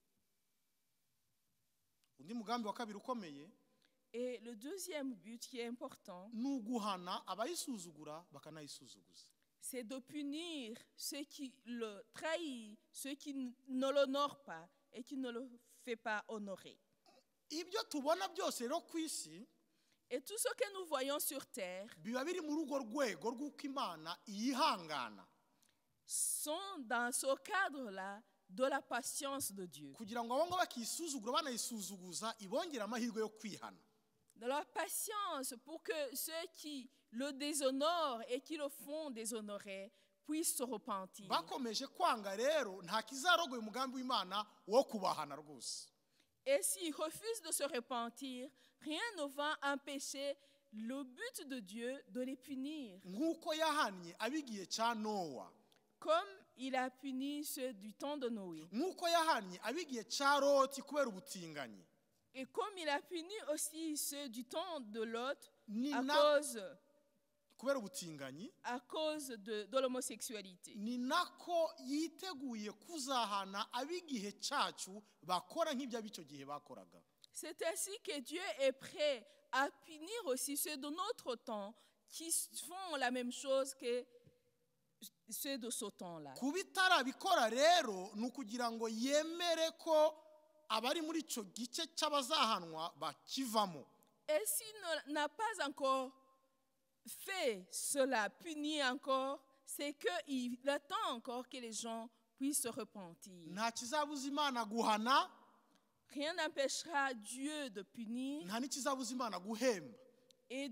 undi mugambi wa kabiri ukomeye Et le deuxième but qui est important, ni uguhana abayisuzugura bakanayisuzuguza. c'est de punir ceux qui le trahissent, ceux qui ne l'honorent pas et qui ne le font pas honorer. Ibyo tubona byose rero ku isi Et tout ce que nous voyons sur terre biba biri muri urwo rwego rw'uko Imana yihangana sont dans ce cadre-là de la patience de Dieu. kugira ngo abo ngabo bakisuzugura banayisuzuguza ibongere amahirwe yo kwihana. De la patience pour que ceux qui le déshonorent et qui le font déshonorer puissent se repentir. Bakomeje kwanga rero nta kizarogoye umugambi w'Imana wo kubahana rwose. Et s'ils refusent de se repentir, rien ne va empêcher le but de Dieu de les punir. Nk'uko yahannye ab'igihe cya Nowa, Comme il a puni ceux du temps de Noé. nk'uko yahannye ab'igihe cya Loti kubera ubutinganyi, Et comme il a puni aussi ceux du temps de Lot ni à na- cause, kubera ubutinganyi, de l'homosexualité. ni nako yiteguye kuzahana ab'igihe cyacu bakora nk'ibyo ab'icyo gihe bakoraga. C'est ainsi que Dieu est prêt à punir aussi ceux de notre temps qui font la même chose que ceux de ce temps-là. Kuba itarabikora rero ni ukugira ngo yemere ko abari muri icyo gice cy'abazahanwa bakivamo. Et s'il n'a pas encore fait cela, puni encore, c'est qu'il attend encore que les gens puissent se repentir. Nta kizabuza Imana guhana, Rien n'empêchera Dieu de punir nta n'ikizabuza Imana guhemba. et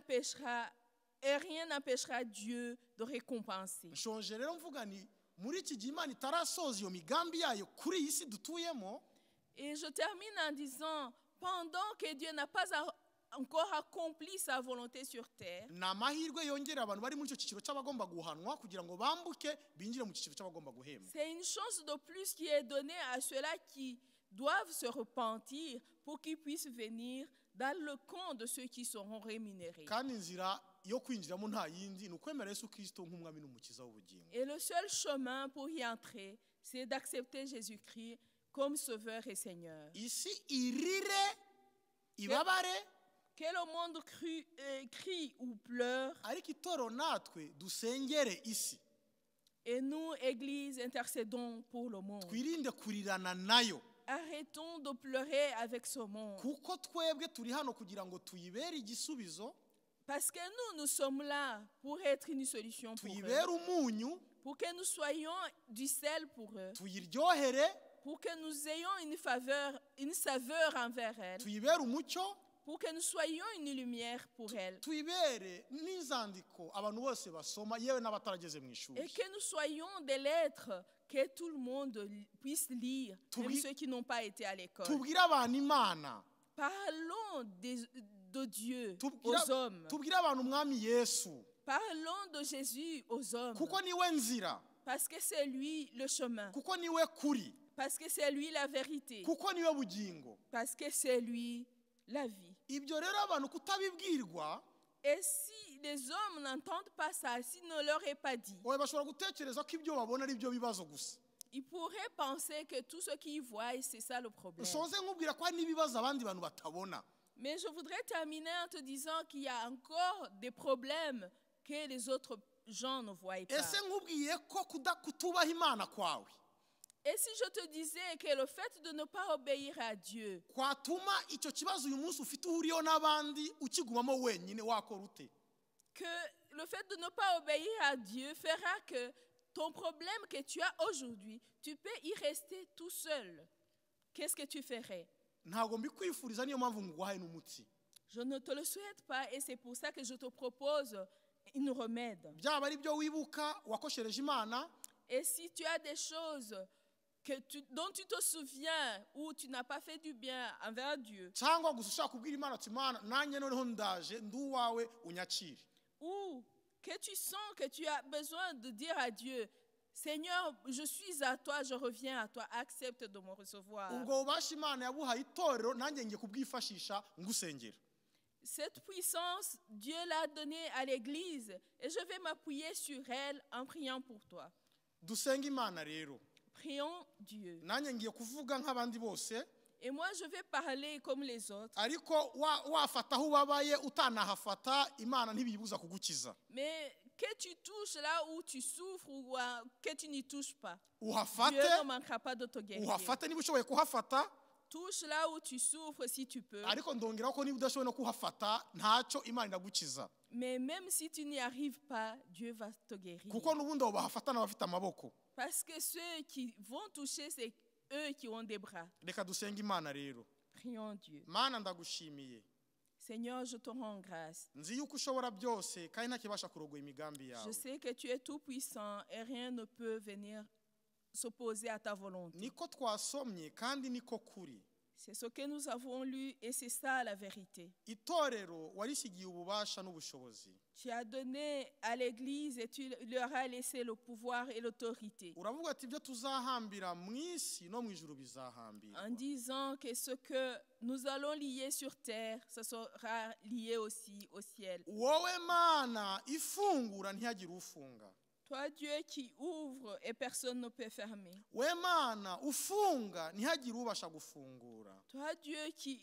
rien n'empêchera Dieu de récompenser. Nshonje rero mvuga ni muri iki gihe Imana itarasoza iyo migambi yayo kuri iyi si dutuyemo, Et je termine en disant, pendant que Dieu n'a pas encore accompli sa volonté sur terre, ni amahirwe yongerera abantu bari muri icyo cyiciro cy'abagomba guhanwa kugira ngo bambuke binjire mu cyiciro cy'abagomba guhemba. c'est une chance de plus qui est donnée à ceux-là qui doivent se repentir pour qu'ils puissent venir dans le camp de ceux qui seront rémunérés. Kandi inzira yo kwinjiramo nta yindi ni ukwemera Yesu Kristo nk'umwami n'umukiza w'ubugingo. Et le seul chemin pour y entrer, c'est d'accepter Jésus-Christ comme Sauveur et Seigneur. Isi irire ibabare, Que le monde crie ou pleure, ariko itoro natwe dusengere isi, et nous, Église, intercédons pour le monde. twirinde kurirana nayo, Arrêtons de pleurer avec ce monde. kuko twebwe turi hano kugira ngo tuyibere igisubizo, Parce que nous sommes là pour être une solution pour tuyibere eux. umunyu, Pour que nous soyons du sel pour eux. tuyiryohere, Pour que nous ayons une saveur envers elles. tuyibere umucyo, Pour que nous soyons une lumière pour elles. tuyibere n'inzandiko abantu bose basoma yewe n'abatarageze mu Et ishuri. que nous soyons des lettres que tout le monde puisse lire, même Tubwi- ceux qui n'ont pas été à l'école. Tubwire abantu Imana, Parlons de Dieu Tubwire- aux hommes. tubwire abantu umwami Yesu, Parlons de Jésus aux hommes. kuko niwe nzira, Parce que c'est lui le chemin. kuko niwe kuri, Parce que c'est lui la vérité. kuko niwe bugingo. Parce que c'est lui la vie. Ibyo rero abantu kutabibwirwa, Et si les hommes n'entendent pas ça, s'il ne leur est pas dit, oya bashobora gutekereza ko ibyo babona ari byo bibazo gusa. ils pourraient penser que tout ce qu'ils voient, c'est ça le problème. Nsoze nkubwira ko hari n'ibibazo abandi bantu batabona. Mais je voudrais terminer en te disant qu'il y a encore des problèmes que les autres gens ne voient pas. Ese nkubwiye ko kutubaha Imana kwawe Et si je te disais que le fait de ne pas obéir à Dieu kwatuma icyo kibazo uyu munsi ufite uhuriyeho n'abandi ukigumamo wenyine, wakora ute? que le fait de ne pas obéir à Dieu fera que ton problème que tu as aujourd'hui, tu peux y rester tout seul. Qu'est-ce que tu ferais? Ntabwo mbikwifuriza, niyo mpamvu nguhaye n'umuti. Je ne te le souhaite pas et c'est pour ça que je te propose une remède. Byaba ari byo wibuka wakoshereje Imana, Et si tu as des choses dont tu te souviens ou tu n'as pas fait du bien envers Dieu, cyangwa gusa ushaka kubwira Imana ati Imana nanjye noneho ndaje ndi uwawe unyakire, ou que tu sens que tu as besoin de dire à Dieu, Seigneur, je suis à toi, je reviens à toi, accepte de me recevoir. ubwo bubasha Imana yabuhaye itorero, nanjye ngiye kubwifashisha ngusengera. Cette puissance, Dieu l'a donnée à l'Église et je vais m'appuyer sur elle en priant pour toi. dusenga imana rero Prions Dieu. nanjye ngiye kuvuga nk'abandi bose Et moi, je vais parler comme les autres. ariko wafata aho ubabaye utanahafata imana ntibiyibuza kugukiza. Mais que tu touches là où tu souffres ou que tu n'y touches pas, Dieu uhafate ne manquera pas de te guérir. uhafate niba ushoboye kuhafata, Touche là où tu souffres si tu peux. ariko ndongeraho ko niba udashoboye no kuhafata ntacyo imana iragukiza, Mais même si tu n'y arrives pas, Dieu va te guérir. kuko n'ubundi abo bahafata n'abafite amaboko. Parce que ceux qui vont toucher, c'est eux qui ont des bras. Reka dusenga imana rero. Prions Dieu. Mana ndagushimiye, Seigneur, je te rends grâce. nzi yuko ushobora byose kandi ntakibasha kurogoya imigambi Je yawe. sais que tu es tout puissant et rien ne peut venir s'opposer à ta volonté. Niko twasomye kandi niko kuri. C'est ce que nous avons lu et c'est ça la vérité. Itorero warisigiye ububasha n'ubushobozi. Tu as donné à l'Église et tu leur as laissé le pouvoir et l'autorité. Uravuga ati ibyo tuzahambira mu isi no mu ijuru bizahambirwa. En disant que ce que nous allons lier sur terre, ce sera lié aussi au ciel. Wowe Mana ifungura ntihagire ufunga. Toi, Dieu qui ouvre et personne ne peut fermer. We Mana ufunga ntihagire ubasha gufungura. Toi, Dieu qui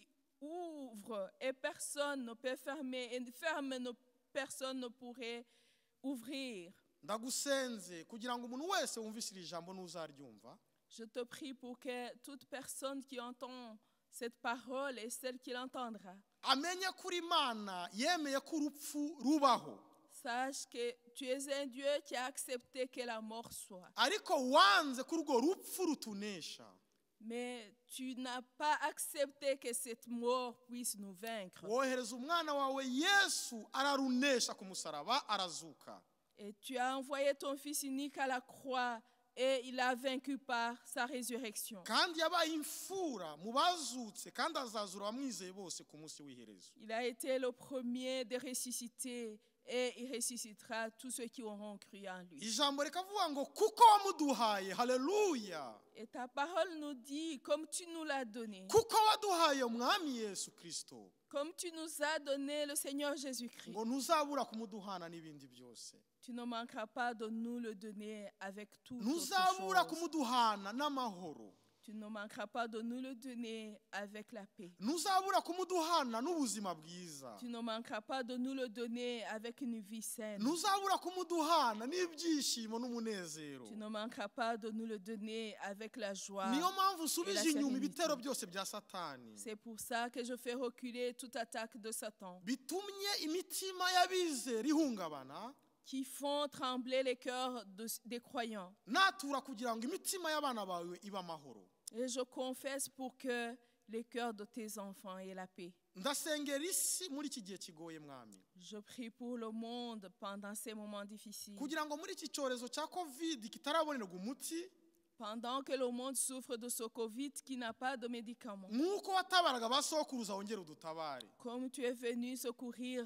ouvre et personne ne peut fermer et ferme, personne ne pourrait ouvrir. Ndagusenze kugira ngo umuntu wese wumvise iri jambo n'uzaryumva Je te prie pour que toute personne qui entend cette parole et celle qui l'entendra amenye kuri Imana yemeye ko urupfu rubaho, sache que tu es un Dieu qui a accepté que la mort soit. ariko wanze ko urwo rupfu rutunesha. Mais tu n'as pas accepté que cette mort puisse nous vaincre. Wohereza umwana wawe Yesu ararunesha ku musaraba arazuka. Et tu as envoyé ton Fils unique à la croix et il a vaincu par sa résurrection. Kandi yabaye imfura mu bazutse kandi azazura abamwizeye bose ku munsi w'iherezo. Il a été le premier de ressusciter et il ressuscitera tous ceux qui auront cru en lui. Ijambo rikavuga ngo kuko wamuduhaye, haleluya, Et ta parole nous dit, comme tu nous l'as donné, kuko waduhaye umwami Yesu Kristo, comme tu nous as donné le Seigneur Jésus-Christ, ngo ntuzabura kumuduhana n'ibindi byose. tu ne manqueras pas de nous le donner avec tout Ntuzabura autre chose. kumuduhana n'amahoro. Tu ne manqueras pas de nous le donner avec la paix. Ntuzabura kumuduhana n'ubuzima bwiza. Tu ne manqueras pas de nous le donner avec une vie saine. Ntuzabura kumuduhana n'ibyishimo n'umunezero. Tu ne manqueras pas de nous le donner avec la joie. Niyo mpamvu usubije la inyuma sérénité. ibitero byose bya Satani, C'est pour ça que je fais reculer toute attaque de Satan bitumye imitima y'abizera ihungabana, qui font trembler les cœurs des croyants. natura kugira ngo imitima y'abana bawe ibe amahoro. Et je confesse pour que les cœurs de tes enfants aient la paix. Ndasengera isi muri iki gihe kigoye mwami, Je prie pour le monde pendant ces moments difficiles. kugira ngo muri iki cyorezo cya covid kitarabonerwa umuti, Pendant que le monde souffre de ce Covid qui n'a pas de médicaments. nk'uko watabaraga ba sokuruza wongere udutabare. Comme tu es venu secourir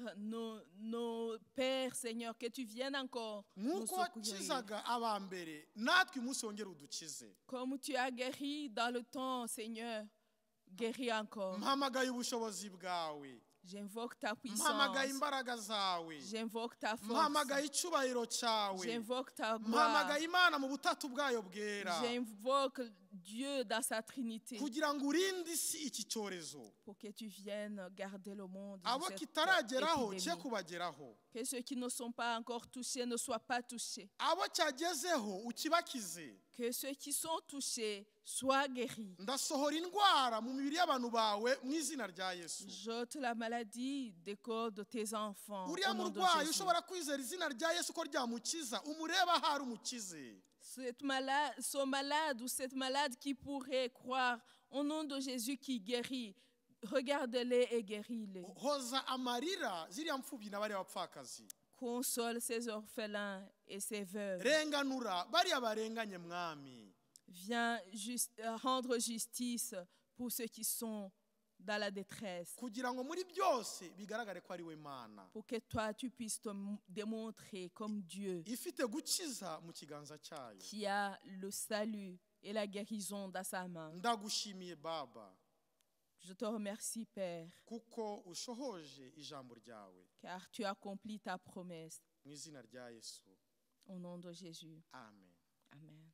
nos pères, Seigneur, que tu viennes encore nous Nk'uko secourir. wakizaga aba mbere natwe umunsi wongere udukize. Comme tu as guéri dans le temps, Seigneur, guéris encore. Mpamagaye ubushobozi bwawe, J'invoque ta mpamagaye puissance. imbaraga zawe, J'invoque ta force. mpamagaye icyubahiro cyawe, J'invoque ta gloire. mpamagaye Imana mu butatu bwayo bwera, J'invoque Dieu dans sa Trinité kugira ngo urinde isi iki cyorezo, pour que tu viennes garder le monde de abo cette kitarageraho cye épidémie. kubageraho, Que ceux qui ne sont pas encore touchés ne soient pas touchés. abo cyagezeho ukibakize. Que ceux qui sont touchés soient guéris. Ndasohora indwara mu mibiri y'abantu bawe mu izina rya Yesu. J'ôte la maladie des corps de tes enfants. Uriya Au nom de murwayi Jésus. ushobora kwizera izina rya Yesu ko ryamukiza, umureba ahari umukize. Ce malade ou cette malade qui pourrait croire au nom de Jésus qui guérit, regarde-les et guéris-les. Hoza amarira ziriya mfubyi na bariya bapfakazi, Console ces orphelins et ces veuves. renganura bariya barenganye mwami. Viens rendre justice pour ceux qui sont dans la détresse. Kugira ngo muri byose bigaragare ko ari we Mana Pour que toi, tu puisses te démontrer comme Dieu ifite gukiza mu kiganza cyayo. qui a le salut et la guérison dans sa main. Ndagushimiye Baba, Je te remercie, Père, kuko ushohoje ijambo ryawe car tu accomplis ta promesse. mu izina rya Yesu. Au nom de Jésus. Amen. Amen.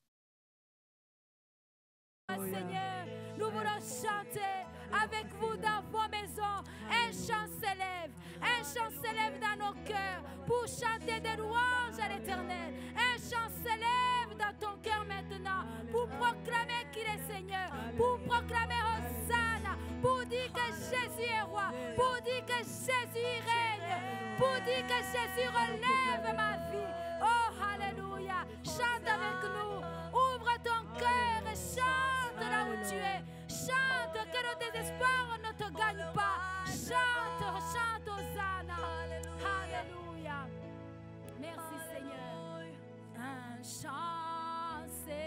Seigneur, nous voulons chanter avec vous dans vos maisons. Un chant s'élève dans nos cœurs pour chanter des louanges à l'Éternel. Un chant s'élève dans ton cœur maintenant pour proclamer qu'il est Seigneur, pour proclamer Hosanna, pour dire que Jésus est roi, pour dire que Jésus règne, pour dire que Jésus relève ma vie. Oh, alléluia. Chante avec nous. Ouvre ton cœur et chante là où tu es. Chante que le désespoir ne te gagne pas. Chante, chante Hosanna. Alléluia. Merci Seigneur. Un chant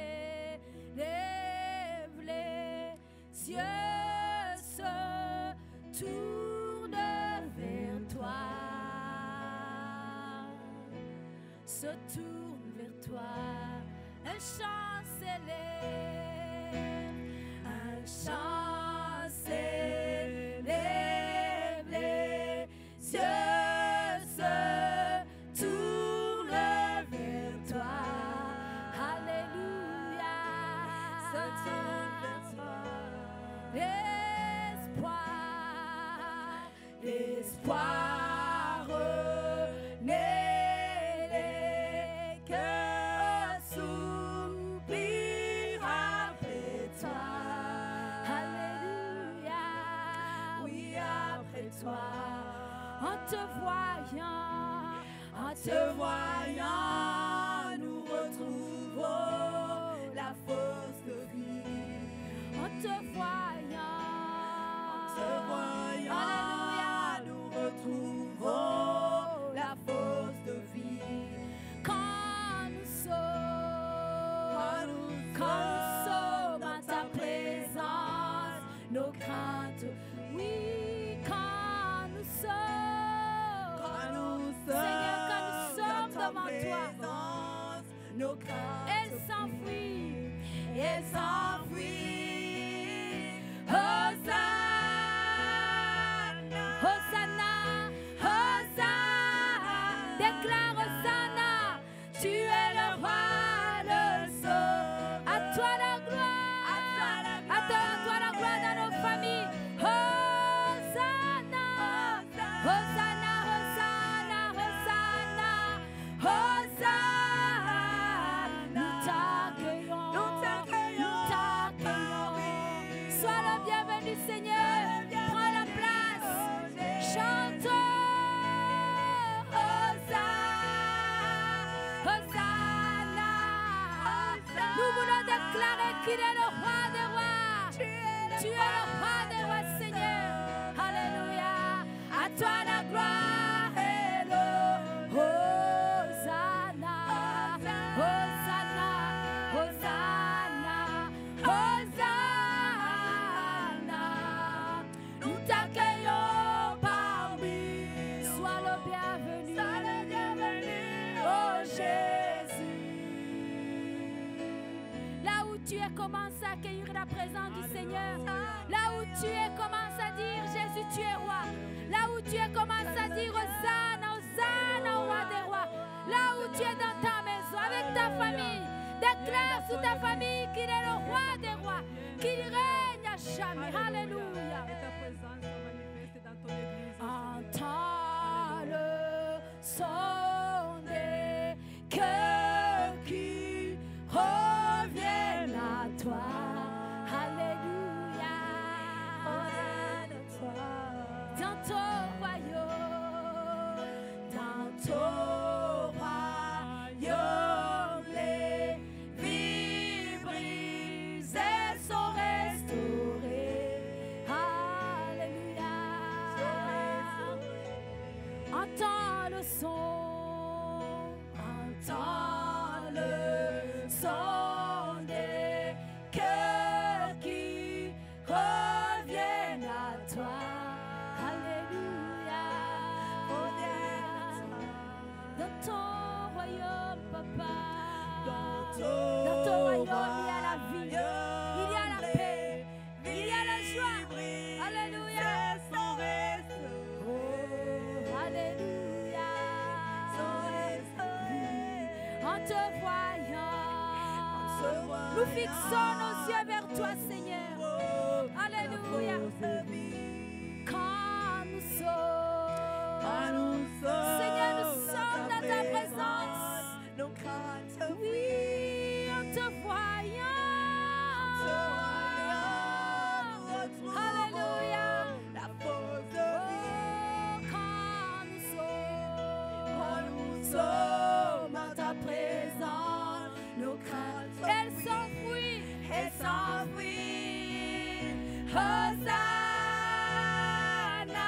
s'élève, les cieux se tournent vers toi. Se tourne vers toi. Un chant s'élève, un chant s'élève, les cieux se tournent vers toi. Alléluia, se tournent vers toi. L'espoir, l'espoir naît, les cœurs soupirent après toi. Alléluia, oui après toi. En te voyant, nous retrouvons la force de vie. En te voyant, alléluia, nous retrouvons la force de vie. Quand nous sommes en ta présence, nos craintes, oui, quand nous sommes, Seigneur, quand nous sommes devant toi, nos craintes, elles s'enfuient. Hosanna, Hosanna, Hosanna, déclare Hosanna, tu es le roi, le sauveur. À toi la gloire, à toi la gloire dans nos familles. Hosanna, Hosanna, Hosanna, Hosanna, Hosanna. Nous t'accueillons, nous t'accueillons. Sois le bienvenu, Seigneur. Prends la place. Chantons. Hosanna, Hosanna. Nous voulons déclarer qu'il est le roi des rois. Tu es le roi des rois, Seigneur. Alléluia. À toi la gloire et le Hosanna. Hosanna, Hosanna, Hosanna. Nous t'accueillons parmi. Sois le bienvenu. Oh Jésus. Là où tu es, commence à accueillir la présence du Seigneur. Là où tu es, commence à dire Jésus, tu es roi. Là où tu es, commence à dire Hosanna, Hosanna au roi des rois. Là où tu es dans ta maison, avec ta famille, déclare sur ta famille qu'il est le roi des rois, qu'il règne à jamais. Alléluia. Entends le son des cœurs qui reviennent à toi. Alléluia. Dans ton royaume, les vies brisées sont restaurées. Alléluia. Entends le son des cœurs qui reviennent à toi. Alléluia. Dans ton royaume, papa, dans ton royaume, il y a la vie, il y a la paix, il y a la joie, te voyant, nous fixons nos yeux vers toi, Seigneur. Alléluia. Quand nous sommes, Seigneur, nous sommes dans ta présence. Oui, en te voyant. Alléluia. Quand nous sommes en ta présence, nos craintes, elles s'enfuient. Hosanna,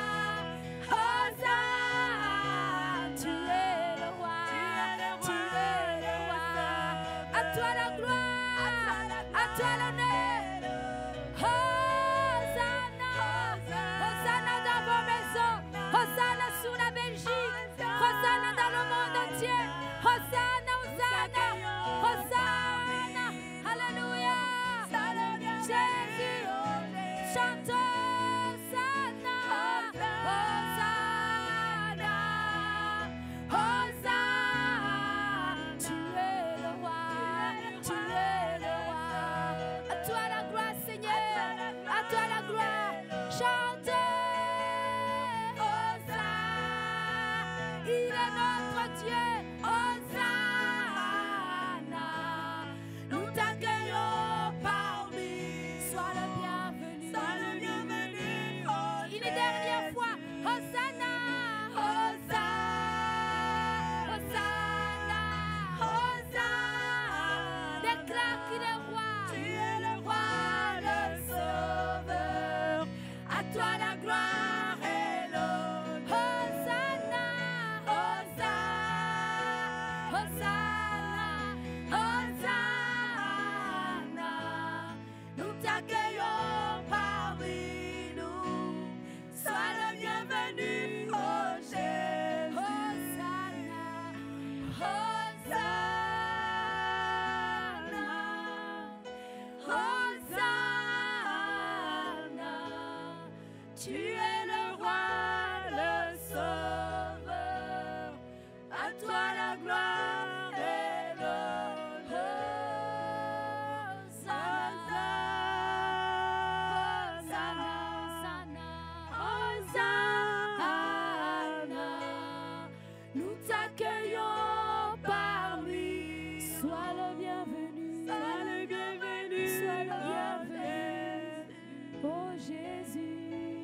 Hosanna, tu es le roi, tu es le roi. À toi la gloire, à toi l'honneur. Hosanna, Hosanna dans vos maisons, Hosanna sur la Belgique, Hosanna dans le monde entier. Hosanna, Hosanna, Hosanna, Alléluia. Jésus, chante Hosanna, Hosanna, Hosanna. Tu es le roi, tu es le roi. À toi la gloire, Seigneur, à toi la gloire. Chante Hosanna, il est notre Dieu. Hosanna, nous t'accueillons parmi. Sois le bienvenu. Une dernière fois. Hosanna, Hosanna, Hosanna, Hosanna. Déclare qu'il est roi. Tu es le roi, le sauveur. À toi la gloire et l'honneur. Hosanna, Hosanna, Hosanna, Hosanna. Nous t'accueillons parmi nous. Sois le bienvenu, oh Jésus. Hosanna, Hosanna, Hosanna. Tu es le roi, le sauveur. À toi la gloire et l'honneur. Hosanna, Hosanna, nous t'accueillons parmi. Sois le bienvenu, sois le bienvenu, sois le bienvenu, oh Jésus.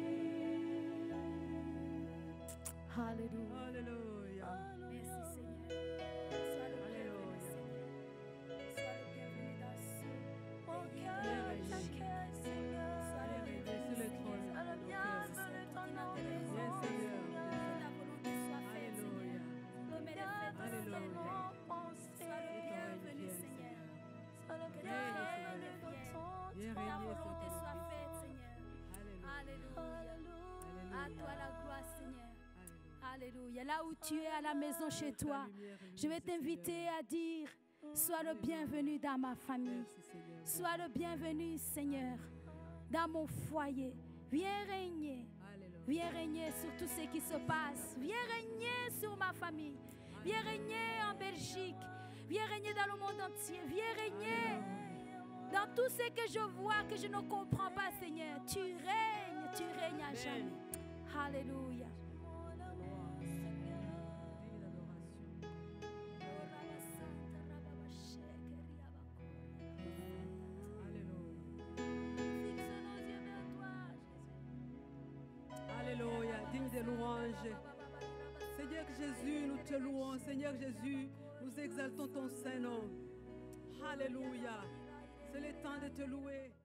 Alléluia. Merci Seigneur. Sois le bienvenu, Seigneur. Sois le bienvenu dans mon cœur, t'accueille, Seigneur. Sois le bienvenu, Seigneur. Sois le bienvenu dans ta présence, Seigneur. Que ta volonté soit faite, Seigneur. Que mes rêves soient pensés. Sois le bienvenu, Seigneur. Sois le bienvenu, que ta volonté soit faite, Seigneur. Alléluia. À toi la gloire, Seigneur. Alléluia. Là où tu es à la maison chez toi, je vais t'inviter à dire: sois le bienvenu dans ma famille. Sois le bienvenu, Seigneur, dans mon foyer. Viens régner. Viens régner sur tout ce qui se passe. Viens régner sur ma famille. Viens régner en Belgique. Viens régner dans le monde entier. Viens régner dans tout ce que je vois, que je ne comprends pas, Seigneur. Tu règnes à jamais. Alléluia. Alléluia, digne des louanges. Seigneur Jésus, nous te louons. Seigneur Jésus, nous exaltons ton Saint-Nom. Alléluia. C'est le temps de te louer.